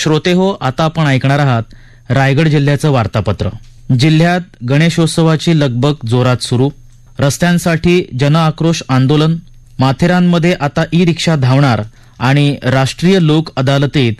श्रोते हो, आता आपण ऐकणार आहात रायगड जिल्ह्याचं वार्तापत्र. जिल्ह्यात गणेशोत्सवाची लगबग जोरात सुरू. रस्त्यांसाठी जनआक्रोश आंदोलन. माथेरानमध्ये आता ई रिक्षा धावणार आणि राष्ट्रीय लोक अदालतीत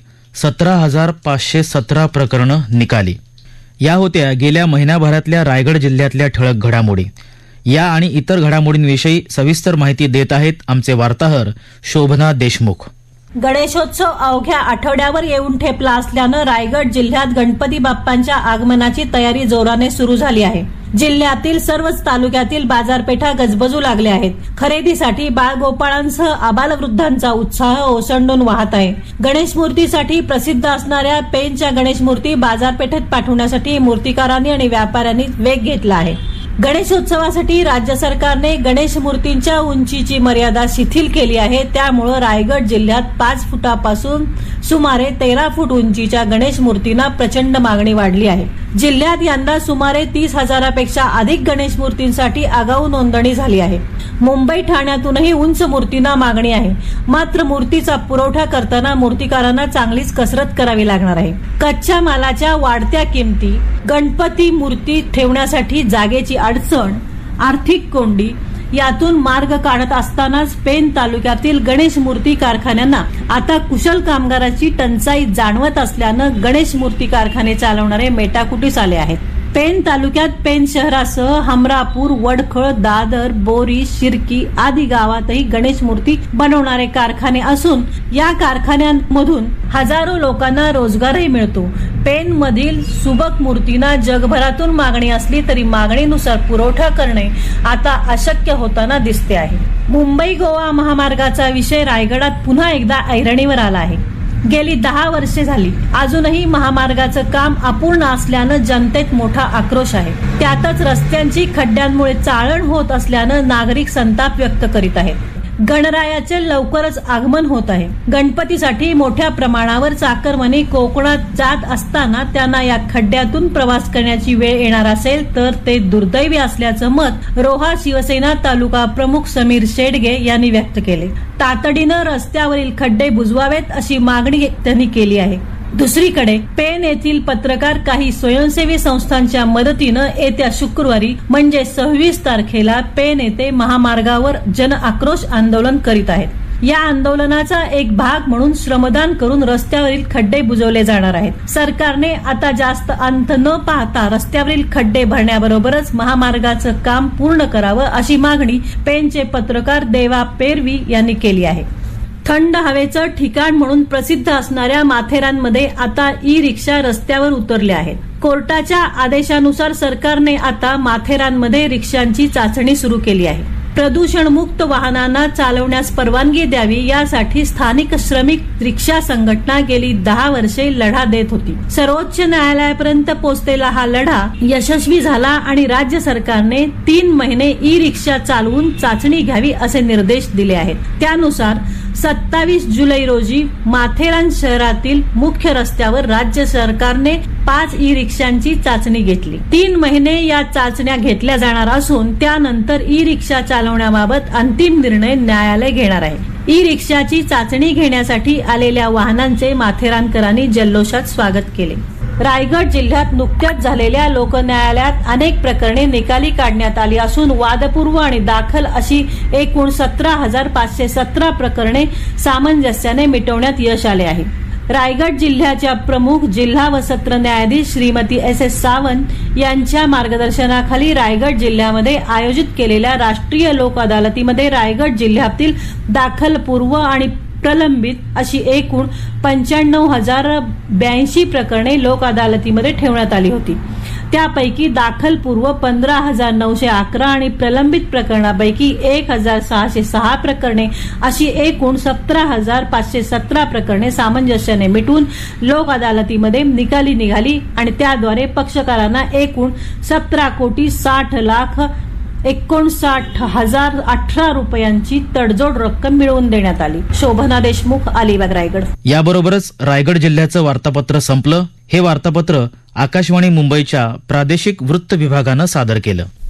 17,517 प्रकरणं निकाली. या होत्या गेल्या महिन्याभरातल्या रायगड जिल्ह्यातल्या ठळक घडामोडी. या आणि इतर घडामोडींविषयी सविस्तर माहिती देत आहेत आमचे वार्ताहर शोभना देशमुख. गणेशोत्सव अवघ्या आठवड्यावर येऊन ठेपला असल्यानं रायगड जिल्ह्यात गणपती बाप्पांच्या आगमनाची तयारी जोराने सुरू झाली आहे. जिल्ह्यातील सर्वच तालुक्यातील बाजारपेठा गजबजू लागल्या आहेत. खरेदीसाठी बाळगोपाळांसह आबालवृद्धांचा उत्साह ओसंडून वाहत आहे. गणेश मूर्तीसाठी प्रसिद्ध असणाऱ्या पेनच्या गणेश मूर्ती बाजारपेठेत पाठवण्यासाठी मूर्तिकारांनी आणि व्यापाऱ्यांनी वेग घेतला आहे. गणेशोत्सवासाठी राज्य सरकारने गणेश मूर्तींच्या उंचीची मर्यादा शिथिल केली आहे. त्यामुळे रायगड जिल्ह्यात 5 फुटापासून सुमारे 13 फूट उंचीच्या गणेश मूर्तींना प्रचंड मागणी वाढली आहे. जिल्ह्यात यंदा सुमारे 30,000पेक्षा अधिक गणेश मूर्तींसाठी आगाऊ नोंदणी झाली आहे. मुंबई ठाण्यातूनही उंच मूर्तींना मागणी आहे. मात्र मूर्तीचा पुरवठा करताना मूर्तिकारांना चांगलीच कसरत करावी लागणार आहे. कच्च्या मालाच्या वाढत्या किमती, गणपती मूर्ती ठेवण्यासाठी जागेची अडचण, आर्थिक कोंडी यातून मार्ग काढत असतानाच पेन तालुक्यातील गणेश मूर्ती कारखान्यांना आता कुशल कामगाराची टंचाई जाणवत असल्यानं गणेश मूर्ती कारखाने चालवणारे मेटाकुटीस आले आहेत. पेन तालुक्यात पेन शहरासह हमरापूर, वडखळ, दादर, बोरी, शिर्की आदी गावातही गणेश मूर्ती बनवणारे कारखाने असून या कारखान्यांमधून हजारो लोकांना रोजगारही मिळतो. पेन मधील सुबक मूर्तींना जगभरातून मागणी असली तरी मागणीनुसार पुरवठा करणे आता अशक्य होताना दिसते आहे. मुंबई गोवा महामार्गाचा विषय रायगडात पुन्हा एकदा ऐरणीवर आला आहे. गेली 10 वर्षे झाली, अजूनही महामार्गाचं काम अपूर्ण असल्यानं जनतेत मोठा आक्रोश आहे. त्यातच रस्त्यांची खड्ड्यांमुळे चाळण होत असल्यानं नागरिक संताप व्यक्त करीत आहेत. गणरायाचे लवकरच आगमन होत आहे. गणपतीसाठी मोठ्या प्रमाणावर चाकरमानी कोकणात जात असताना त्यांना या खड्ड्यातून प्रवास करण्याची वेळ येणार असेल तर ते दुर्दैवी असल्याचं मत रोहा शिवसेना तालुका प्रमुख समीर शेडगे यांनी व्यक्त केले. तातडीनं रस्त्यावरील खड्डे बुजवावेत अशी मागणी त्यांनी केली आहे. दुसरीकडे पेन येथील पत्रकार काही स्वयंसेवी संस्थांच्या मदतीनं येत्या शुक्रवारी म्हणजे 26 तारखेला पेन येथे महामार्गावर जन आक्रोश आंदोलन करीत आहेत. या आंदोलनाचा एक भाग म्हणून श्रमदान करून रस्त्यावरील खड्डे बुजवले जाणार आहेत. सरकारने आता जास्त अंत न पाहता रस्त्यावरील खड्डे भरण्याबरोबरच महामार्गाचं काम पूर्ण करावं अशी मागणी पेनचे पत्रकार देवा पेरवी यांनी केली आहे. थंड हवेचं ठिकाण म्हणून प्रसिद्ध असणाऱ्या माथेरानमध्ये आता ई रिक्षा रस्त्यावर उतरल्या आहेत. कोर्टाच्या आदेशानुसार सरकारने आता माथेरानमध्ये रिक्षांची चाचणी सुरू केली आहे. प्रदूषणमुक्त वाहनांना चालवण्यास परवानगी द्यावी यासाठी स्थानिक श्रमिक रिक्षा संघटना गेली 10 वर्षे लढा देत होती. सर्वोच्च न्यायालयापर्यंत पोहोचलेला हा लढा यशस्वी झाला आणि राज्य सरकारने 3 महिने ई रिक्षा चालवून चाचणी घ्यावी असे निर्देश दिले आहेत. त्यानुसार 27 जुलै रोजी माथेरान शहरातील मुख्य रस्त्यावर राज्य सरकारने 5 ई रिक्षांची चाचणी घेतली. 3 महिने या चाचण्या घेतल्या जाणार असून त्यानंतर ई रिक्षा चालवण्याबाबत अंतिम निर्णय न्यायालय घेणार आहे. ई रिक्षाची चाचणी घेण्यासाठी आलेल्या वाहनांचे माथेरानकरांनी जल्लोषात स्वागत केले. रायगड जिल्ह्यात नुकत्याच झालेल्या लोकन्यायालयात अनेक प्रकरणे निकाली काढण्यात आली असून वादपूर्व आणि दाखल अशी एकूण 17,517 प्रकरणे सामंजस्याने मिटवण्यात यश आले आहे. रायगड जिल्ह्याच्या प्रमुख जिल्हा व सत्र न्यायाधीश श्रीमती SS सावंत यांच्या मार्गदर्शनाखाली रायगड जिल्ह्यामध्ये आयोजित केलेल्या राष्ट्रीय लोक अदालतीमध्ये रायगड जिल्ह्यातील दाखलपूर्व आणि प्रलंबित अशी एकूण 95,082 प्रकरणे लोक अदालतीमध्ये ठेवण्यात आली होती. त्यापैकी दाखलपूर्व 15,911 आणि प्रलंबित प्रकरणापैकी 1,606 प्रकरणे अशी एकूण 17,517 प्रकरणे सामंजस्याने मिटून लोक अदालतीमध्ये निकाली निघाली आणि त्याद्वारे पक्षकारांना एकूण 17,59,18 रुपयांची तडजोड रक्कम मिळवून देण्यात आली. शोभना देशमुख, अलिबाग, रायगड. याबरोबरच रायगड जिल्ह्याचं वार्तापत्र संपलं. हे वार्तापत्र आकाशवाणी मुंबईच्या प्रादेशिक वृत्त विभागानं सादर केलं.